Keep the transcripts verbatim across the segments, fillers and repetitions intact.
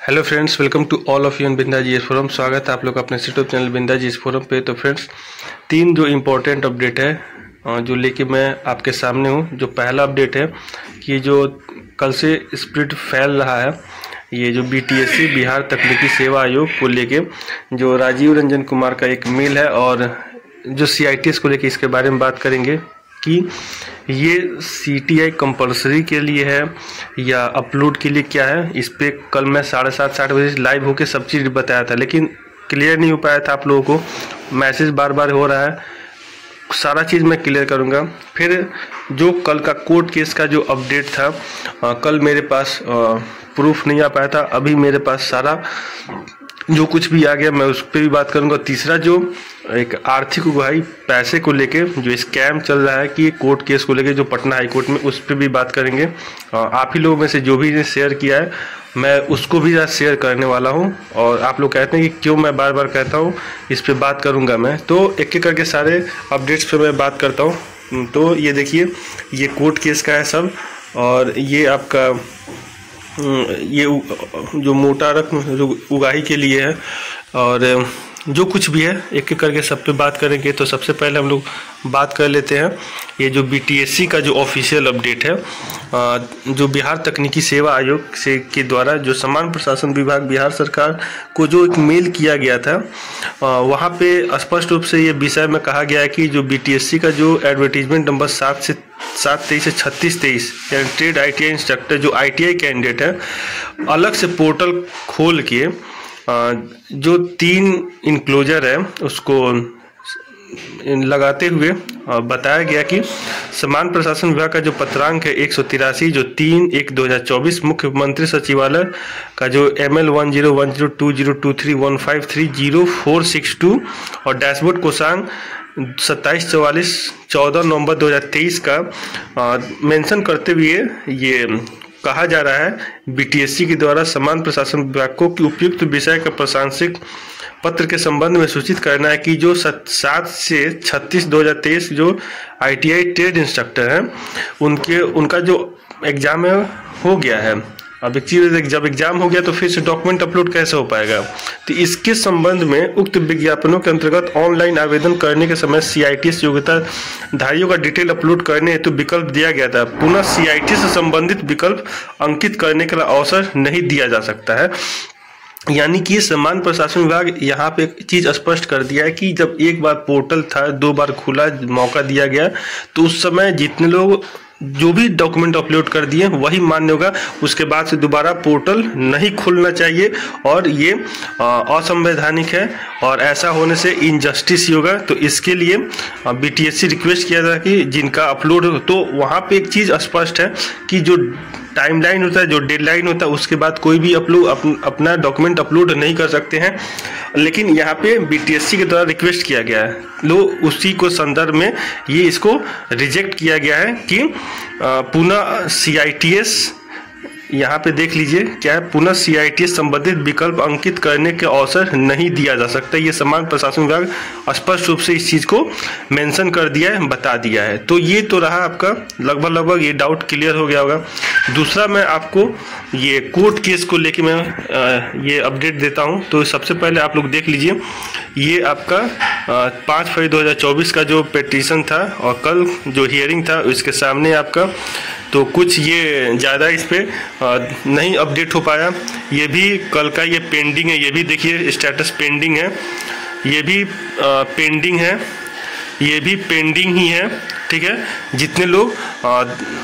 Hello friends, welcome to all of you in Binda GS forum. स्वागत है आप लोग अपने YouTube channel Binda GS forum पे। तो फ्रेंड्स, तीन जो इम्पोर्टेंट अपडेट है जो लेके मैं आपके सामने हूँ। जो पहला अपडेट है कि जो कल से स्प्रिट फैल रहा है, ये जो बीटीएससी बिहार तकनीकी सेवा आयोग को लेके जो राजीव रंजन कुमार का एक मेल है, और जो सीआईटीएस को लेके इसके बारे में बात करेंगे कि ये सीटीआई कंपलसरी के लिए है या अपलोड के लिए क्या है। इस पे कल मैं साढ़े सात साठ बजे लाइव होके सब चीज़ बताया था, लेकिन क्लियर नहीं हो पाया था। आप लोगों को मैसेज बार बार हो रहा है, सारा चीज़ मैं क्लियर करूँगा। फिर जो कल का कोर्ट केस का जो अपडेट था, आ, कल मेरे पास प्रूफ नहीं आ पाया था, अभी मेरे पास सारा जो कुछ भी आ गया मैं उस पर भी बात करूंगा। तीसरा, जो एक आर्थिक उगाही पैसे को लेके जो स्कैम चल रहा है कि कोर्ट केस को लेके जो पटना हाई कोर्ट में, उस पर भी बात करेंगे। आप ही लोगों में से जो भी ने शेयर किया है, मैं उसको भी आज शेयर करने वाला हूं। और आप लोग कहते हैं कि क्यों मैं बार बार कहता हूं, इस पे बात करूंगा मैं। तो एक एक करके सारे अपडेट्स पे मैं बात करता हूँ। तो ये देखिए, ये कोर्ट केस का है सब, और ये आपका ये जो मोटा रकम जो उगाही के लिए है, और जो कुछ भी है एक एक करके सब पे बात करेंगे। तो सबसे पहले हम लोग बात कर लेते हैं ये जो बीटीएससी का जो ऑफिशियल अपडेट है, जो बिहार तकनीकी सेवा आयोग से के द्वारा जो समान प्रशासन विभाग बिहार सरकार को जो एक मेल किया गया था, वहाँ पे स्पष्ट रूप से ये विषय में कहा गया है कि जो बीटीएससी का जो एडवर्टीजमेंट नंबर सात से सात तेईस से छत्तीस तेईस यानी ट्रेड आईटीआई इंस्ट्रक्टर जो आईटीआई कैंडिडेट है, अलग से पोर्टल खोल के जो तीन इनक्लोजर है उसको लगाते हुए बताया गया कि समान प्रशासन विभाग का जो पत्रांक है एक सौ तिरासी जो तीन एक दो हजार चौबीस मुख्यमंत्री सचिवालय का जो M L one zero one zero two zero two three one five three zero four six two और डैशबोर्ड कोषांग सत्ताईस चौवालीस चौदह नवंबर दो हजार तेईस का मेंशन करते हुए ये कहा जा रहा है बीटीएससी के द्वारा समान प्रशासन विभाग को कि उपयुक्त विषय का प्रशासनिक पत्र के संबंध में सूचित करना है कि जो सात से छत्तीस दो हजार तेईस जो आईटीआई ट्रेड इंस्ट्रक्टर हैं उनके उनका जो एग्जाम है हो गया है। अब एक चीज़, जब एग्जाम हो गया तो फिर से डॉक्यूमेंट अपलोड कैसे हो पाएगा। तो इसके संबंध में उक्त विज्ञापनों के अंतर्गत ऑनलाइन आवेदन करने के समय सीआईटीएस योग्यता धारियों का डिटेल अपलोड करने हेतु तो विकल्प दिया गया था। पुनः सीआईटीएस से संबंधित विकल्प अंकित करने का अवसर नहीं दिया जा सकता है। यानी कि समान प्रशासन विभाग यहाँ पे एक चीज स्पष्ट कर दिया है कि जब एक बार पोर्टल था, दो बार खुला, मौका दिया गया, तो उस समय जितने लोग जो भी डॉक्यूमेंट अपलोड कर दिए वही मान्य होगा। उसके बाद से दोबारा पोर्टल नहीं खुलना चाहिए, और ये असंवैधानिक है और ऐसा होने से इनजस्टिस ही होगा। तो इसके लिए बीटीएससी रिक्वेस्ट किया था कि जिनका अपलोड हो, तो वहाँ पे एक चीज़ स्पष्ट है कि जो टाइमलाइन होता है, जो डेडलाइन होता है, उसके बाद कोई भी अपलोड अप, अपना डॉक्यूमेंट अपलोड नहीं कर सकते हैं। लेकिन यहाँ पे बीटीएससी के द्वारा रिक्वेस्ट किया गया है, लो उसी को संदर्भ में ये इसको रिजेक्ट किया गया है कि पुनः सीआईटीएस, यहाँ पे देख लीजिए क्या है, पुनः सीआईटीएस संबंधित विकल्प अंकित करने के अवसर नहीं दिया जा सकता। ये समान प्रशासन विभाग स्पष्ट रूप से इस चीज़ को मेंशन कर दिया है, बता दिया है। तो ये तो रहा आपका लगभग लगभग ये डाउट क्लियर हो गया होगा। दूसरा, मैं आपको ये कोर्ट केस को लेके मैं आ, ये अपडेट देता हूँ। तो सबसे पहले आप लोग देख लीजिए, ये आपका पाँच फरवरी दो हजार चौबीस का जो पिटीशन था, और कल जो हियरिंग था इसके सामने आपका, तो कुछ ये ज़्यादा इस पर नहीं अपडेट हो पाया। ये भी कल का ये पेंडिंग है, ये भी देखिए स्टेटस पेंडिंग है, ये भी आ, पेंडिंग है, ये भी पेंडिंग ही है। ठीक है, जितने लोग आ,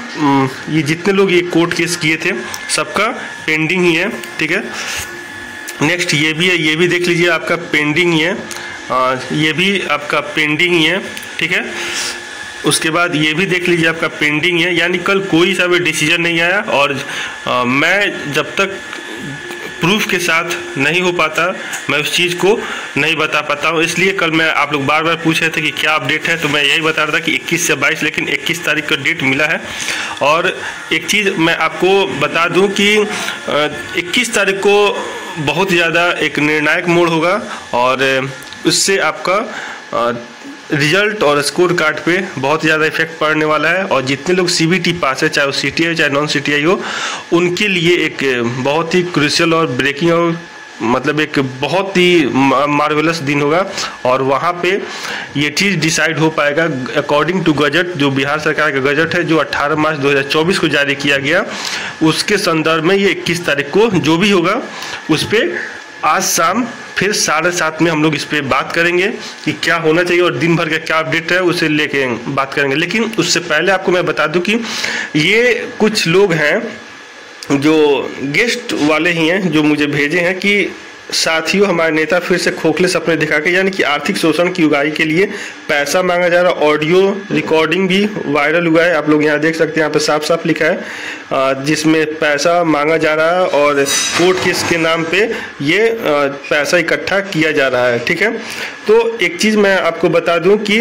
ये जितने लोग ये कोर्ट केस किए थे सबका पेंडिंग ही है। ठीक है, नेक्स्ट ये भी है, ये भी देख लीजिए आपका पेंडिंग ही है, आ, ये भी आपका पेंडिंग ही है। ठीक है, उसके बाद ये भी देख लीजिए आपका पेंडिंग है। यानी कल कोई सा भी डिसीजन नहीं आया, और आ, मैं जब तक प्रूफ के साथ नहीं हो पाता मैं उस चीज़ को नहीं बता पाता हूँ। इसलिए कल मैं, आप लोग बार बार पूछ रहे थे कि क्या अपडेट है, तो मैं यही बता रहा था कि इक्कीस से बाईस, लेकिन इक्कीस तारीख का डेट मिला है। और एक चीज़ मैं आपको बता दूं कि इक्कीस तारीख को बहुत ज़्यादा एक निर्णायक मोड़ होगा, और उससे आपका रिजल्ट और स्कोर कार्ड पे बहुत ज़्यादा इफेक्ट पड़ने वाला है। और जितने लोग सीबीटी पास है, चाहे वो सीटीआई हो चाहे नॉन सीटीआई हो, उनके लिए एक बहुत ही क्रूशियल और ब्रेकिंग और मतलब एक बहुत ही मार्वेलस दिन होगा। और वहाँ पे ये चीज़ डिसाइड हो पाएगा अकॉर्डिंग टू गजट, जो बिहार सरकार का गजट है जो अठारह मार्च दो हज़ार चौबीस को जारी किया गया, उसके संदर्भ में ये इक्कीस तारीख को जो भी होगा उस पर आज शाम फिर साढ़े सात में हम लोग इस पर बात करेंगे कि क्या होना चाहिए और दिन भर का क्या अपडेट है उसे लेके बात करेंगे। लेकिन उससे पहले आपको मैं बता दूं कि ये कुछ लोग हैं जो गेस्ट वाले ही हैं जो मुझे भेजे हैं कि साथियों हमारे नेता फिर से खोखले सपने दिखा के, यानी कि आर्थिक शोषण की उगाही के लिए पैसा मांगा जा रहा। ऑडियो रिकॉर्डिंग भी वायरल हुआ है, आप लोग यहाँ देख सकते हैं, यहाँ पे साफ साफ लिखा है जिसमें पैसा मांगा जा रहा है और कोर्ट केस के नाम पे ये पैसा इकट्ठा किया जा रहा है। ठीक है, तो एक चीज़ मैं आपको बता दूं कि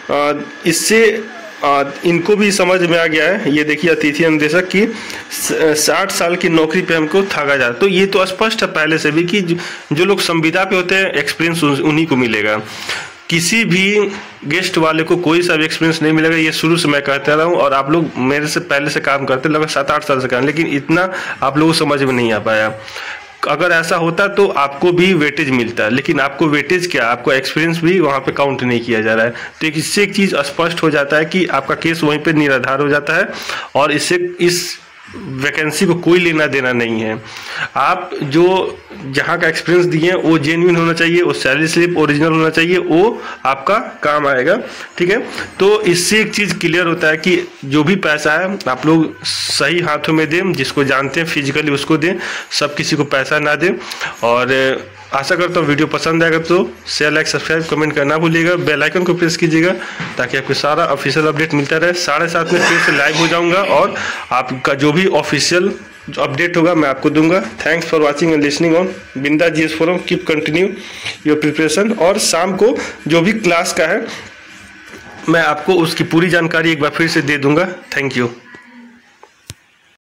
इससे आ, इनको भी समझ में आ गया है। ये देखिए अतिथि अनुदेशक की साठ साल की नौकरी पे हमको ठगा जा, तो ये तो स्पष्ट है पहले से भी कि जो, जो लोग संविदा पे होते हैं एक्सपीरियंस उन्हीं को मिलेगा। किसी भी गेस्ट वाले को कोई सा भी एक्सपीरियंस नहीं मिलेगा, ये शुरू से मैं कहता रहा हूँ। और आप लोग मेरे से पहले से काम करते लगभग सात आठ साल से काम, लेकिन इतना आप लोगों को समझ में नहीं आ पाया। अगर ऐसा होता तो आपको भी वेटेज मिलता, लेकिन आपको वेटेज क्या, आपको एक्सपीरियंस भी वहाँ पे काउंट नहीं किया जा रहा है। तो इससे एक चीज़ स्पष्ट हो जाता है कि आपका केस वहीं पे निराधार हो जाता है और इससे इस वैकेंसी को कोई लेना देना नहीं है। आप जो जहाँ का एक्सपीरियंस दिए हैं वो जेन्युइन होना चाहिए, वो सैलरी स्लिप ओरिजिनल होना चाहिए, वो आपका काम आएगा। ठीक है, तो इससे एक चीज़ क्लियर होता है कि जो भी पैसा है आप लोग सही हाथों में दें, जिसको जानते हैं फिजिकली उसको दें, सब किसी को पैसा ना दें। और आशा करता हूँ वीडियो पसंद आएगा तो शेयर लाइक सब्सक्राइब कमेंट करना भूलिएगा, बेल आइकन को प्रेस कीजिएगा ताकि आपको सारा ऑफिशियल अपडेट मिलता रहे। साढ़े सात में फिर से लाइव हो जाऊंगा और आपका जो भी ऑफिशियल अपडेट होगा मैं आपको दूंगा। Thanks for watching and listening on Binda GS forum. Keep continue your preparation. और शाम को जो भी क्लास का है मैं आपको उसकी पूरी जानकारी एक बार फिर से दे दूंगा। Thank you.